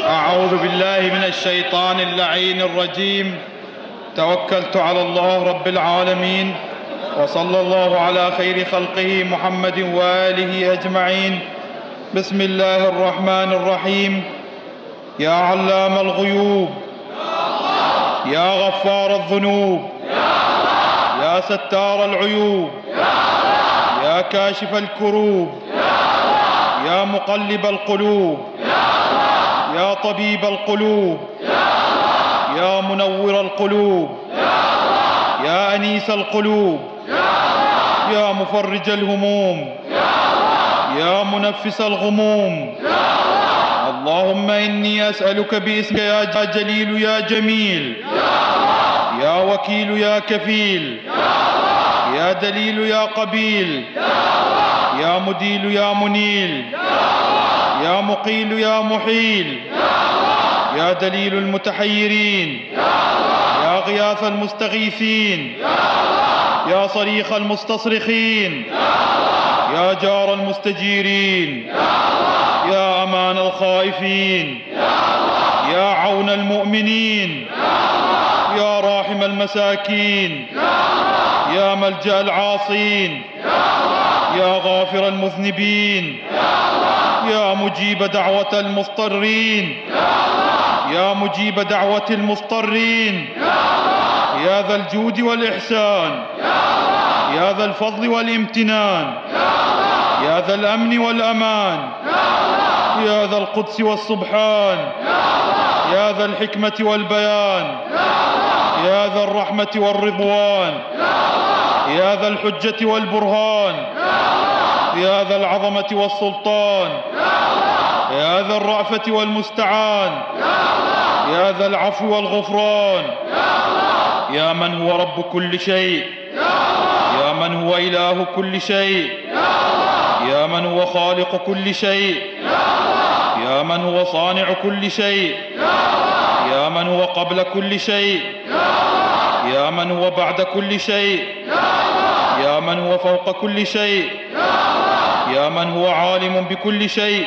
أعوذ بالله من الشيطان اللعين الرجيم. توكلت على الله رب العالمين، وصلى الله على خير خلقه محمد وآله أجمعين. بسم الله الرحمن الرحيم. يا علام الغيوب، يا غفار الذنوب، يا ستار العيوب، يا كاشف الكروب، يا مقلب القلوب، يا طبيب القلوب، يا منور القلوب، يا أنيس القلوب، يا مفرج الهموم، يا منفس الغموم. اللهم إني أسألك باسمك يا جليل يا جميل، يا وكيل يا كفيل، يا دليل يا قبيل، يا مديل يا منيل، يا مقيل يا محيل، يا دليل المتحيرين، يا غياث المستغيثين، يا صريخ المستصرخين، يا جار المستجيرين، يا أمان الخائفين، يا عون المؤمنين، يا راحم المساكين، يا ملجأ العاصين، يا غافر المذنبين، يا مجيب دعوة المضطرين، يا مجيب دعوة المضطرين، يا ذا الجود والإحسان، يا ذا الفضل والامتنان، يا ذا الأمن والأمان، يا ذا القدس والسبحان، يا ذا الحكمة والبيان، يا ذا الرحمة والرضوان، يا ذا الحجة والبرهان، يا ذا العظمة والسلطان، يا ذا الرأفة والمستعان، يا ذا العفو والغفران، يا من هو رب كل شيء، يا من هو إله كل شيء، يا من هو خالق كل شيء، يا من هو صانع كل شيء، يا من هو قبل كل شيء، يا من هو بعد كل شيء، يا من هو فوق كل شيء، يا من هو عالم بكل شيء،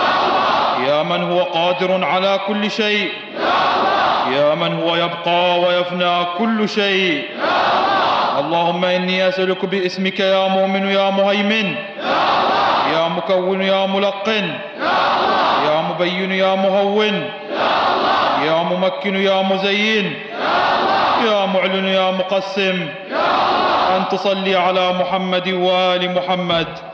يا من هو قادر على كل شيء، يا من هو يبقى ويفنى كل شيء. اللهم إني أسألك باسمك يا مؤمن يا مهيمن، يا مكون يا ملقن، يا مبين يا مهون، يا ممكن يا مزين، يا معلن يا مقسم، أن تصلي على محمد وآل محمد.